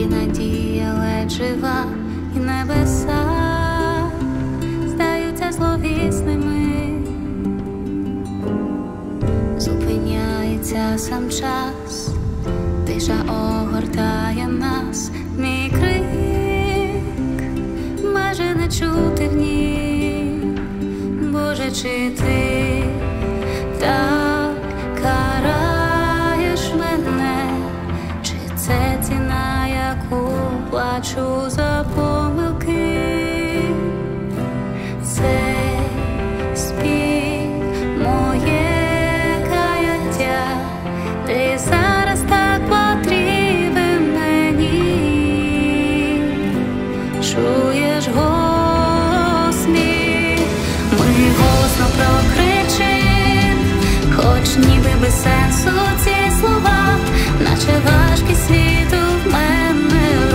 і надія ледь жива, і небеса здаються зловісними. Зупиняється сам час, тиша огортає нас, мій крик майже не чути в ній. Боже, чи ти так караєш мене, чи це ціна, яку плачу за помилки? Цей спів моє каяття, ти зараз так потрібен мені. Чуєш голос мій, ми голосно прокричим, хоч ніби без сенсу ці слова, наче важкий світ у мене в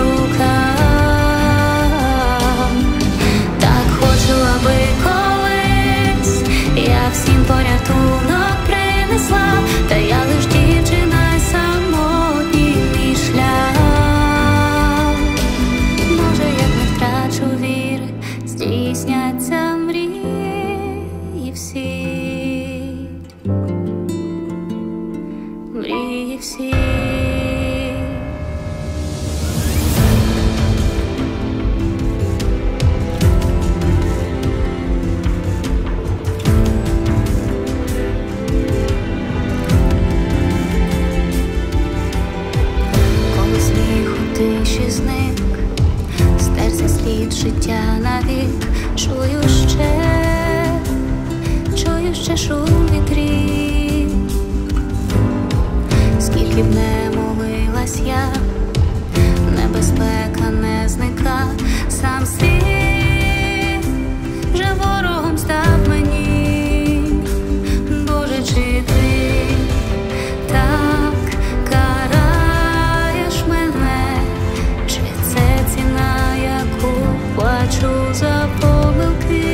руках. Так хочу, аби колись я всім порятунок принесла, та я лиш дівчина й самотній мій шлях. Може, як не втрачу віри, здійсняться мрії всі, мрії всі. Коли сміх у тиші зник, стерся слід життя навік, чую ще шум вітрів. Скільки б не молилась я, небезпека не зника, сам світ вже ворогом став мені. Боже, чи ти так караєш мене, чи це ціна, яку плачу за помилки?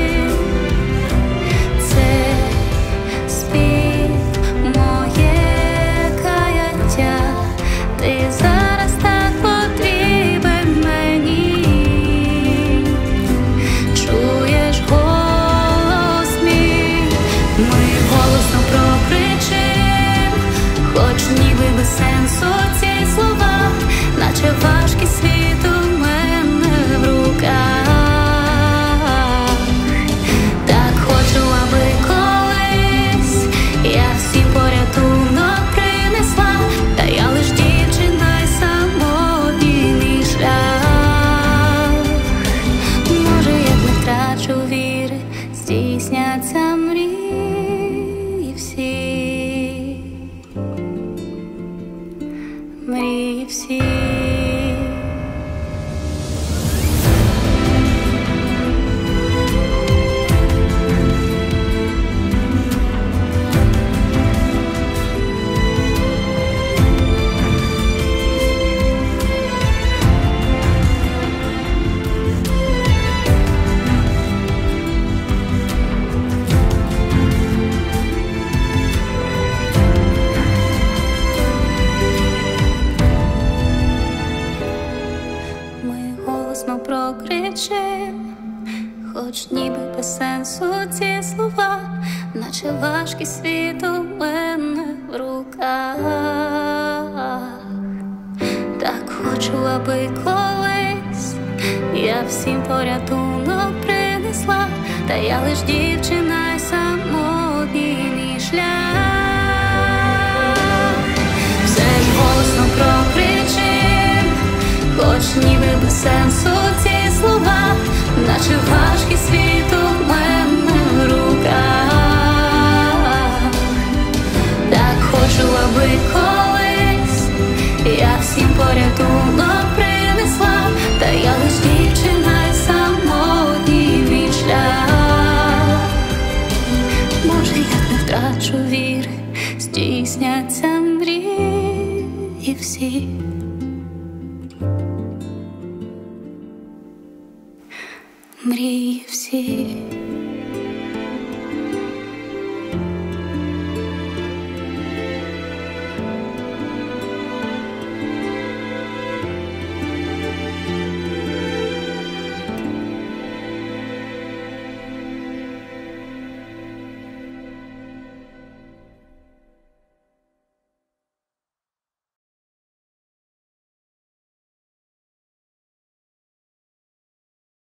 Хоч ніби без сенсу ці слова, наче важкий світ у мене в руках. Так хочу, аби колись я всім порятунок принесла, та я лиш дівчина й самотній мій шлях. Може, як не втрачу віри, здійсняться мрії всі, мрії всі. Прокричим, хоч ніби без сенсу ці слова, наче важкий світ у мене в руках. Так хочу, аби колись я всім порятунок принесла, та я лиш дівчина й самотній мій шлях. Все ж голосно прокричим, хоч ніби без сенсу ці слова, наче важкий світ у мене в руках. Так хочу, аби колись я всім порятунок принесла, та я лиш дівчина й самотній мій шлях. Може, як не втрачу віри, здійсняться мрії всі, мрії всі.